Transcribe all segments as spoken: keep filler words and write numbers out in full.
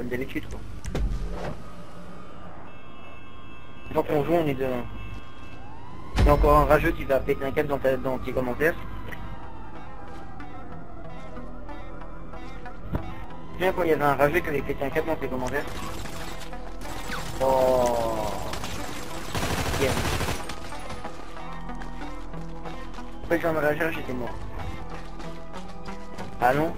comme d'habitude quoi. Quand on joue, on est de... Il y a encore un rageux qui va péter un câble dans, ta... dans tes commentaires. Bien quand il y avait un rageux qui avait pété un câble dans tes commentaires. Oh... Yeah. Après j'ai un rageur, j'étais mort. Ah non.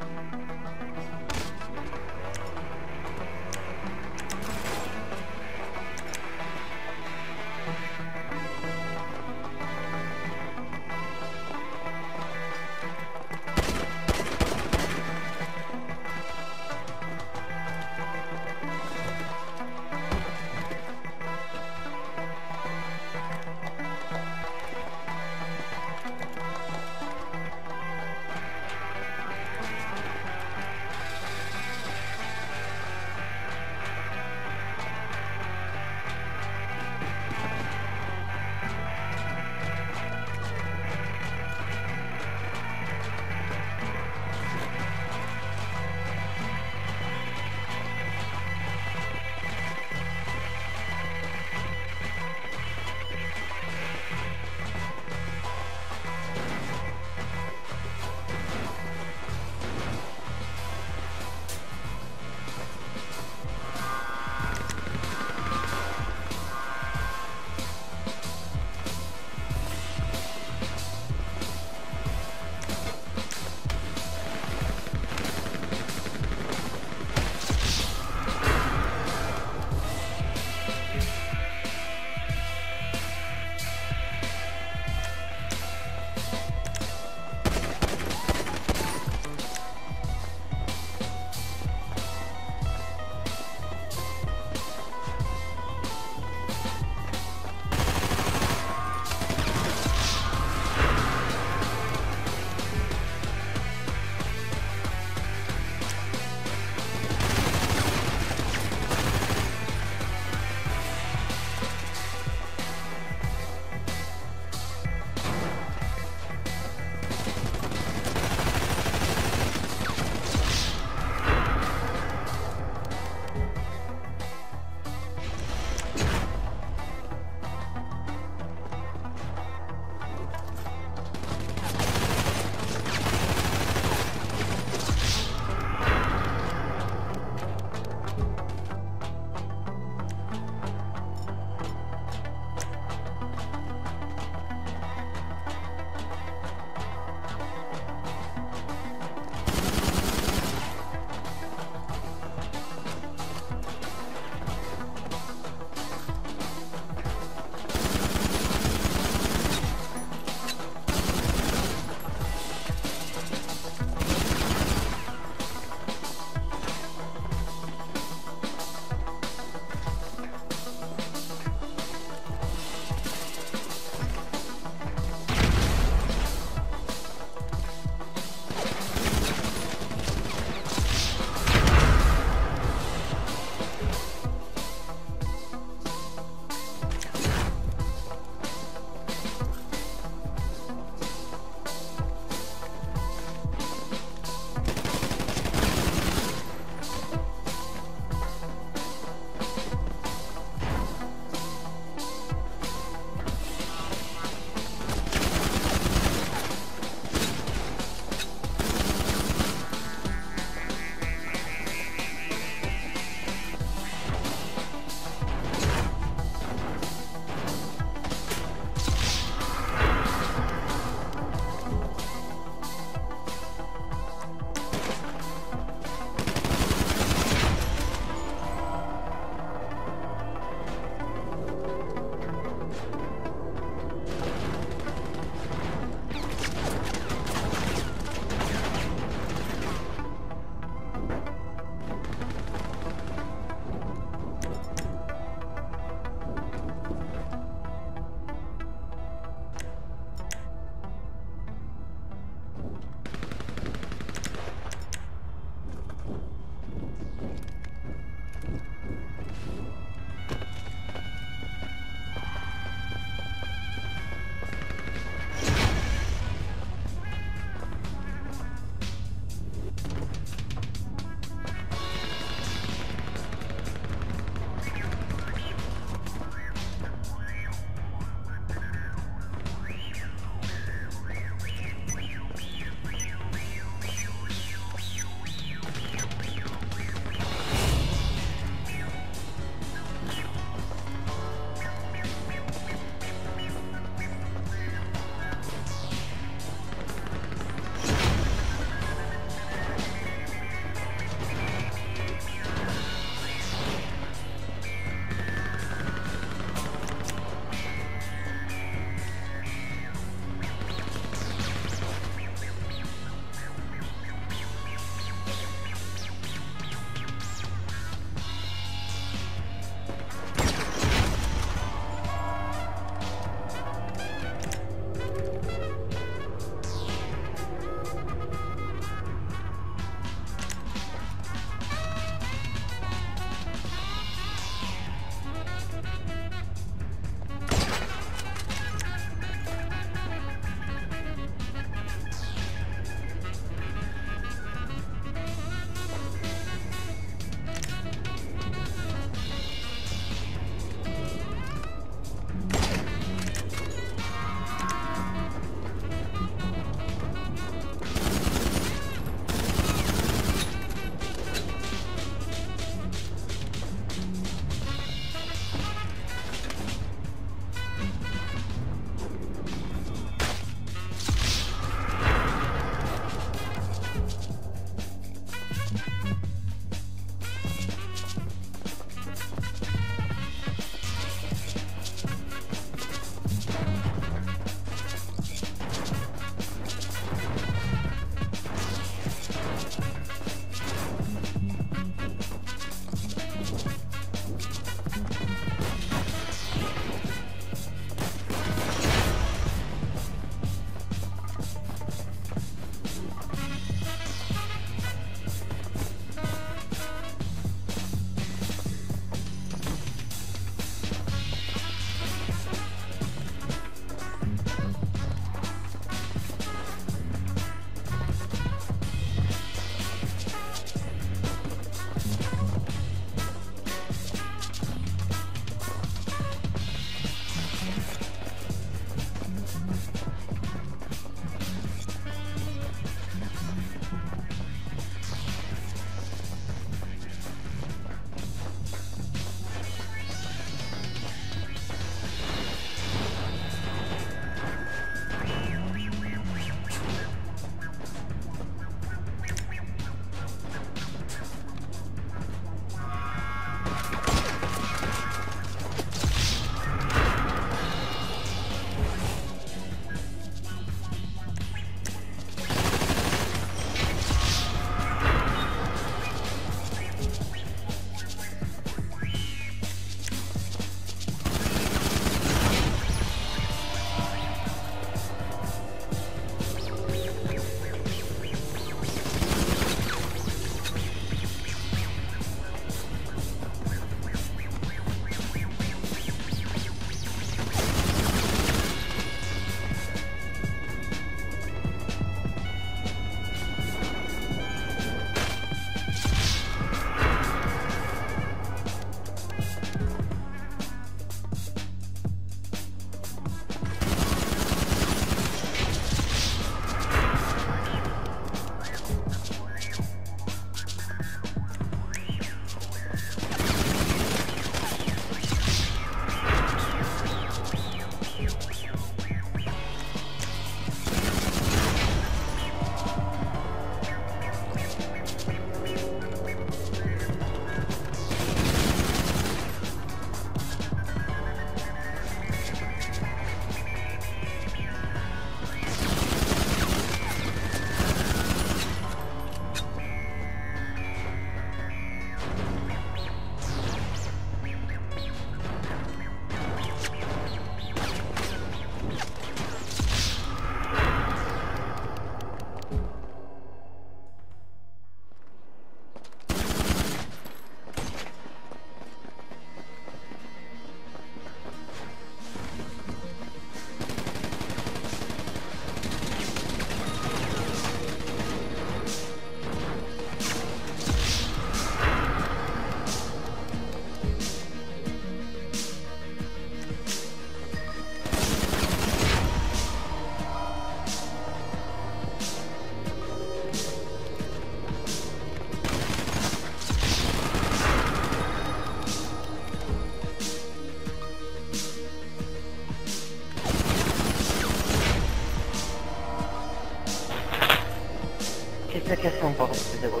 La question, pardon, c'est agressif.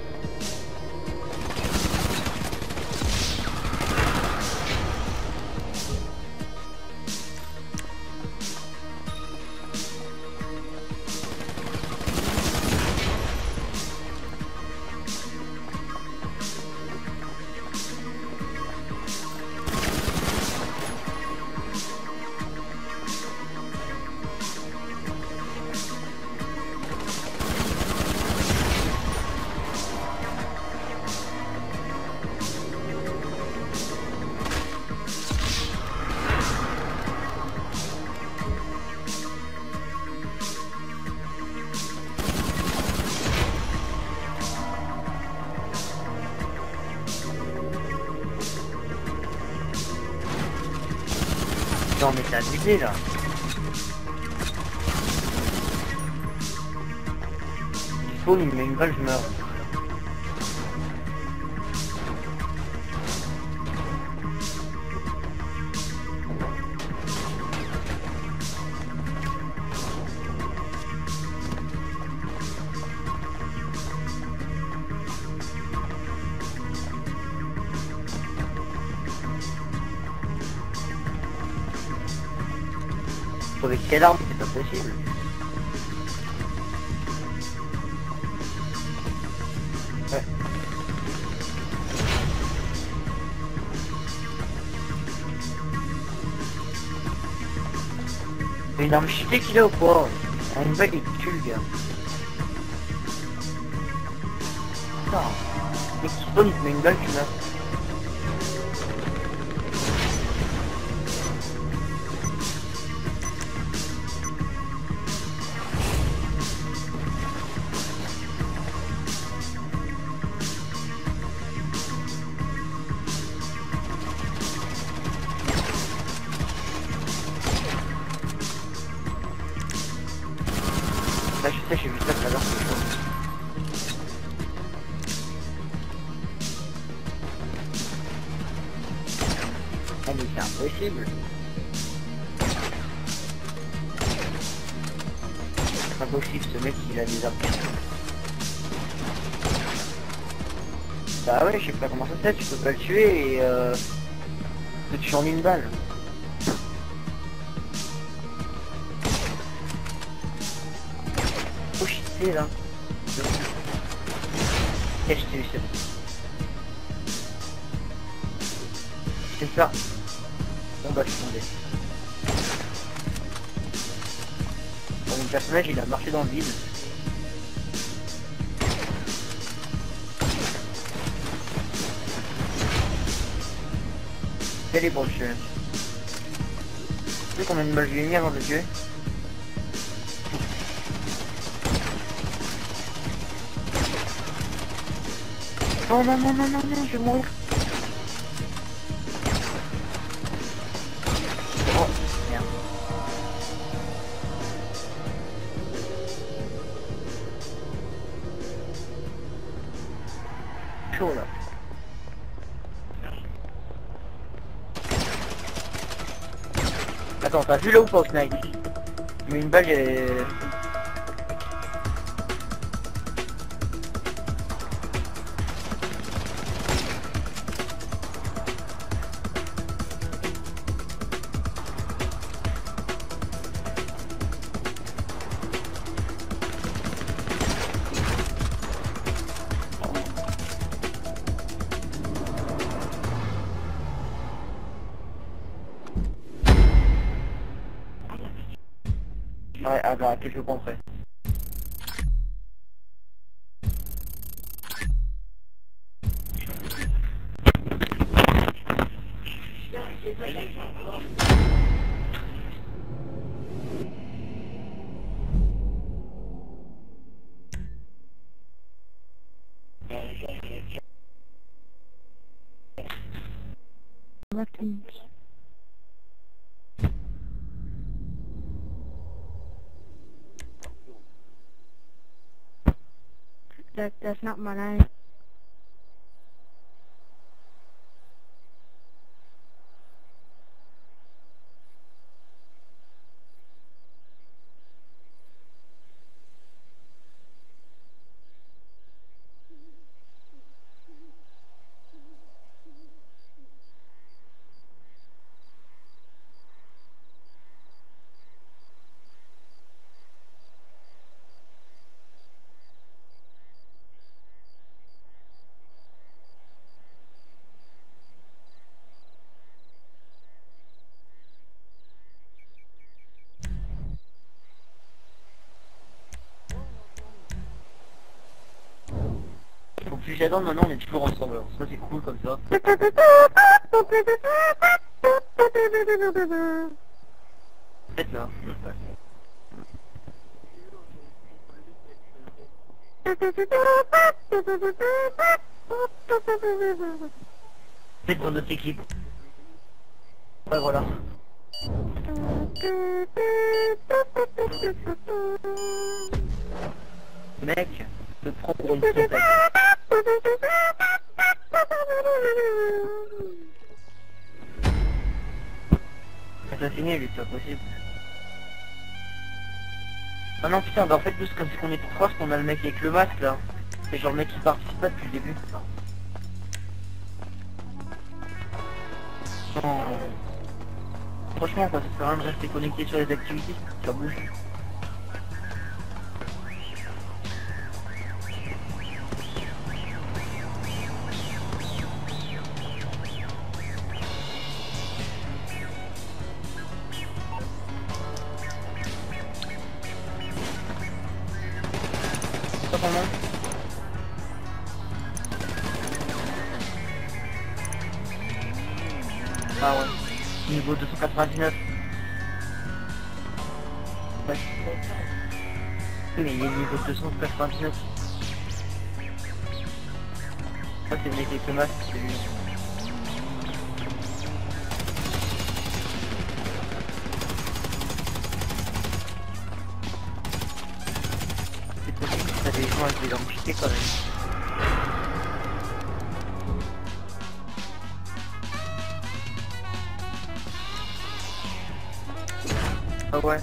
Non mais t'as abusé là. Il faut, il me met une balle, je meurs. Avec quelle arme, c'est pas possible. Ouais. C'est une arme cheatée qu'il a ou quoi? Une balle il tue le gars. Putain. Mec qui spawn il te met une balle tu meurs. Là je sais, j'ai vu ça tout à l'heure, c'est chaud. Ah mais c'est impossible. C'est pas possible, ce mec il a des armes. Bah ouais, je sais pas comment ça se fait, tu peux pas le tuer et euh... tu te tues en une balle. Faut cheater là. Qu'est-ce que tu sais? C'est ça. Bon bah je suis tombé. Bon, mon personnage il a marché dans le vide. Quel est bon le jeu? Tu sais combien de balles je lui ai mis avant de le tuer? Non non non non non non, je vais mourir. Oh merde. Chaud là. Attends, t'as vu là ou pas au snipe? Mais une balle est... Ouais, ah bah, quelques points près. That, that's not my name. Shadow, maintenant on est toujours ensemble. Alors ça c'est cool comme ça. Peut-être là. Peut-être dans notre équipe. Ouais voilà. Mec, te prends pour une trompette. Assassiner lui, c'est pas possible. Ah non putain, bah en fait nous c'est comme si on est trois, parce qu'on a le mec avec le masque là. C'est genre le mec qui participe pas depuis le début. Non. Franchement quoi, ça sert à rien de rester connecté sur les activités, ça bouge. Pas ton nom. Ah ouais. Niveau deux cent quatre-vingt-dix-neuf. Ouais. Mais il est niveau deux cent quatre-vingt-dix-neuf. Ça c'est le mec avec le masque, c'est lui. C'est possible que t'as des gens avec des identités quand même. Ah ouais.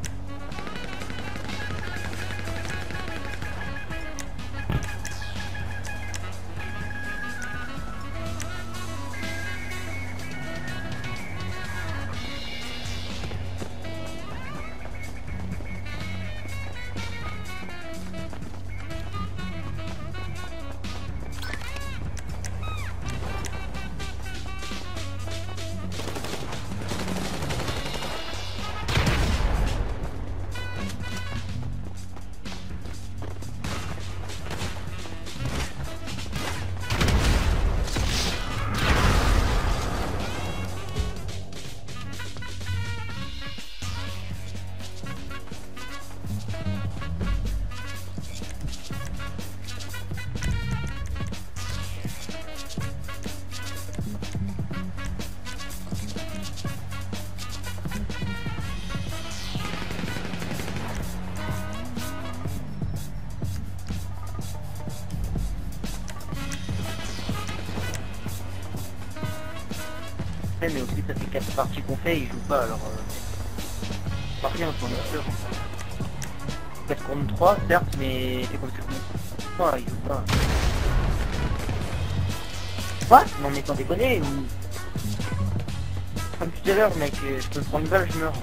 Mais aussi ça fait quatre parties qu'on fait, il joue pas alors euh... par contre on est sûr. quatre contre trois certes mais c'est comme ça qu'on est. Il joue pas. Quoi? Non mais sans déconner ou... Comme tout à l'heure mec, je peux prendre une balle, je meurs.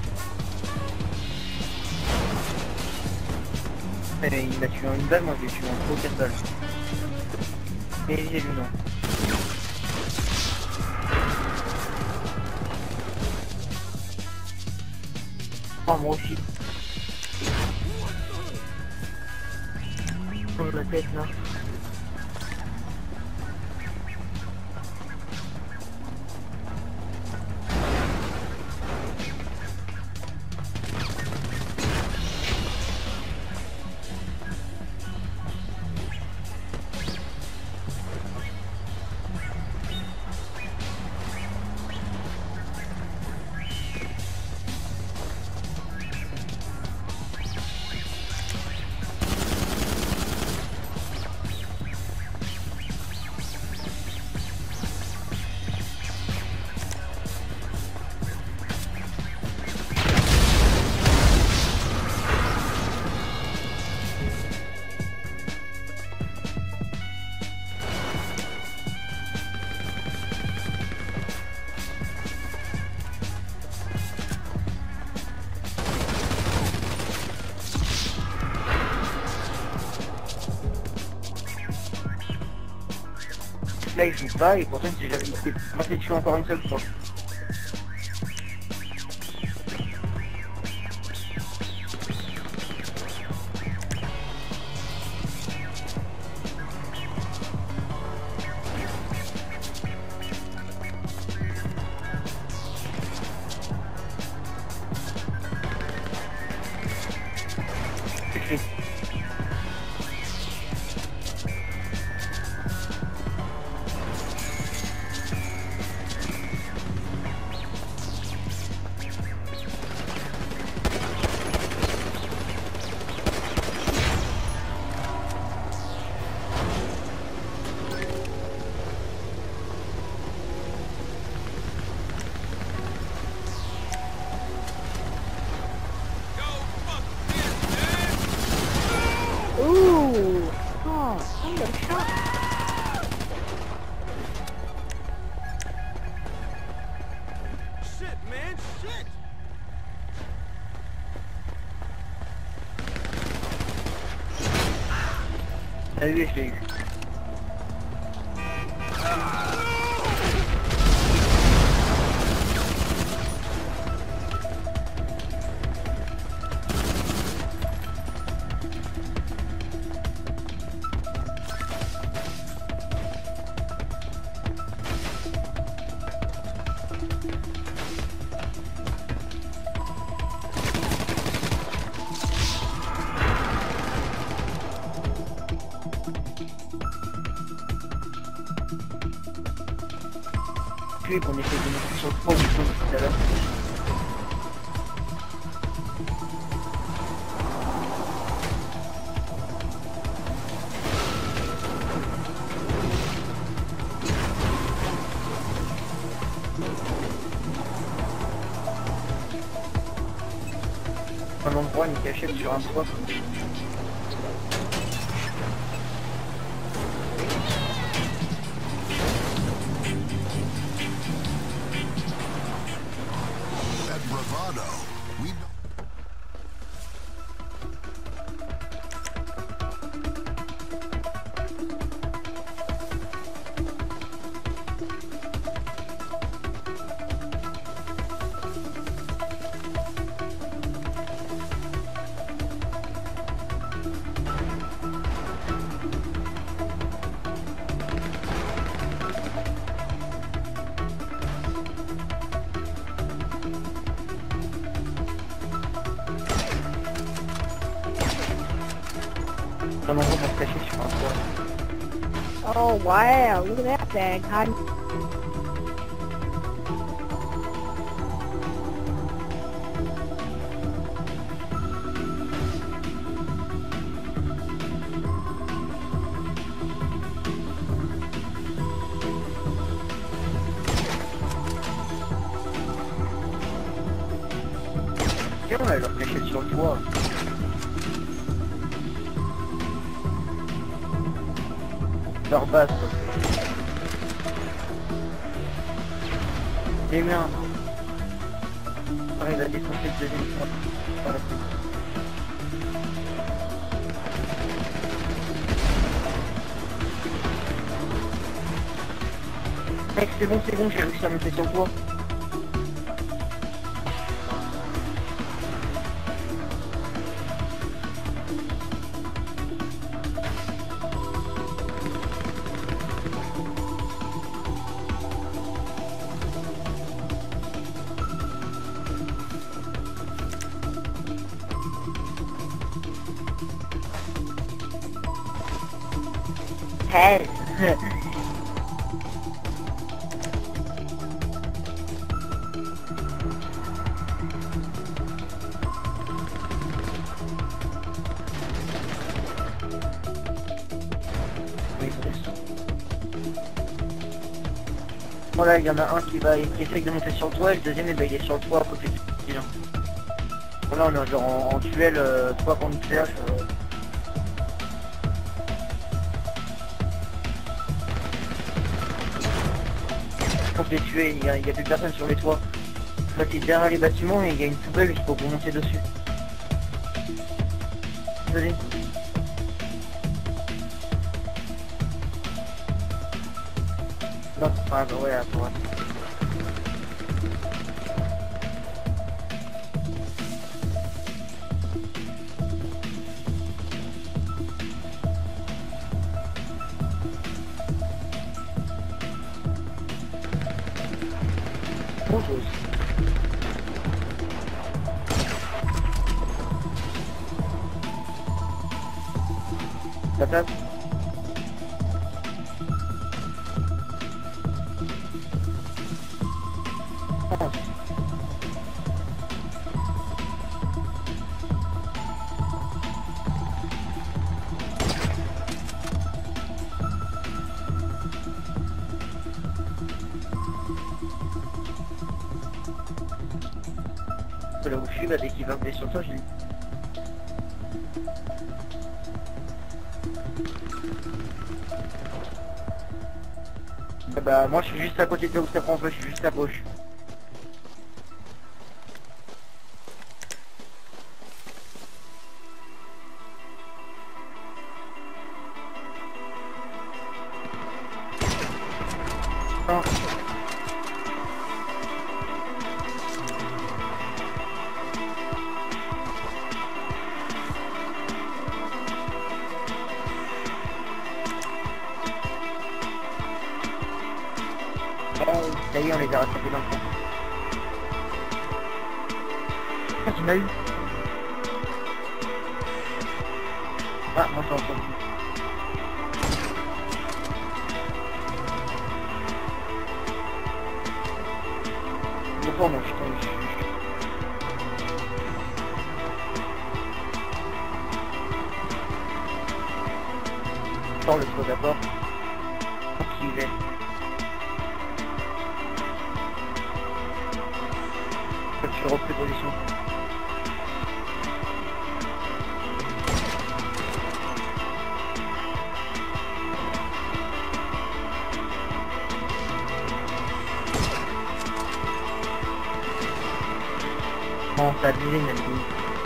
Mais il m'a tué en une balle, moi j'ai tué en trop quatre balles. Et j'ai lu non. Oh moi aussi. Oh la tête là. Là il joue pas et pourtant il s'est jamais passé dessus encore une seule fois. clé. Ooh! Oh, I'm getting shot. Shit, man, shit! T'as vu, je l'ai eu. Puis qu'on essaie de mettre sur le trois boutons tout à l'heure. Un endroit, une cachette sur un toit. Bravado. We Un endroit pour se cacher sur un toit. Oh, wow. Look at that bag. Hiding. Tiens, on a leur cachette sur le toit. Leur base, quoi. Les miens. Arrive à défoncer le deuxième toit. Voilà. Mec, c'est bon, c'est bon, j'ai réussi à monter sur le toit. Hey. Voilà, il y en a un qui va qui essaye de monter sur le toit et le deuxième eh ben, il est sur le toit à côté du bilan. Voilà, on est genre en, en duel euh, toit contre P H. Euh... Faut les tuer, il y, a, il y a plus personne sur les toits. En fait, il est derrière les bâtiments et il y a une poubelle, il faut vous monter dessus. Désolé. Non, c'est pas grave, ouais, à droite. Bonjour. Patate. Ah. Là où je suis, bah, dès qu'il va venir sur toi, je lui... Ah bah moi je suis juste à côté de là où ça prend feu, je suis juste à gauche. Non. Ça y est, on les a rattrapés dans le fond. Ah, tu m'as eu. Ah, moi j'ai entendu. Je prends mon putain. Je sors le feu d'abord. Qui y va. Je repris position. Bon, ça a visé une ligne.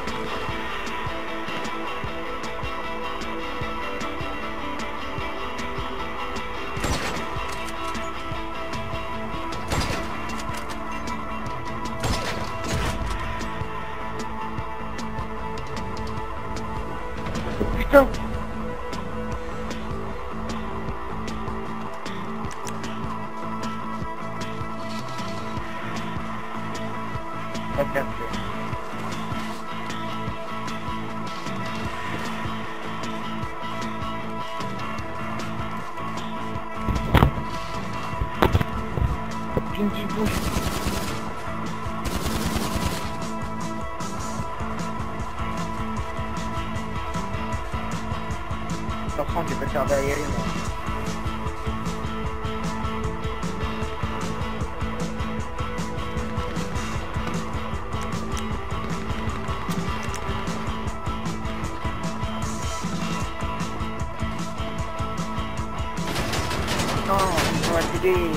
Putain! Ah, bien fait. Pinky bouge. Attention, je vais pas faire derrière moi. Non, ils vont t'aider.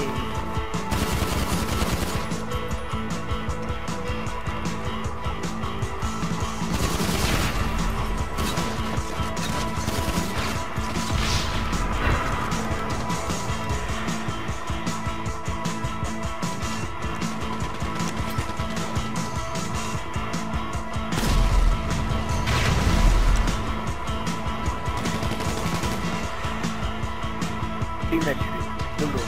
Il m'a tué, de l'eau.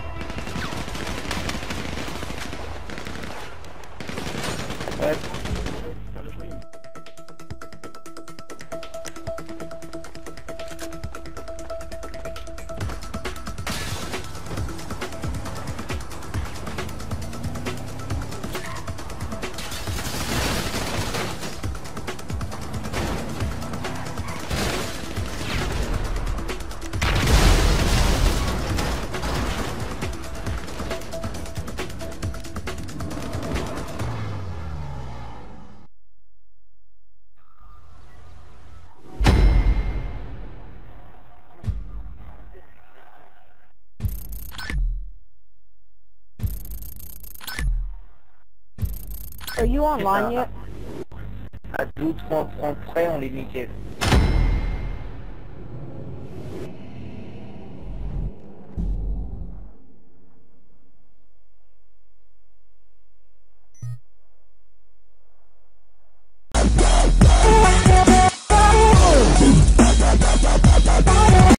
Ouais. Are you online yet? À deux trois points près, on les niquait.